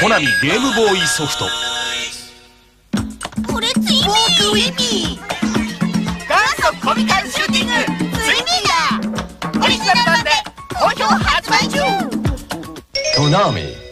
コナミゲームボーイソフト。 これツインビー。 ウィミー。元祖コミカルシューティングツインビーだ。オリジナル版で好評発売中。 コナミ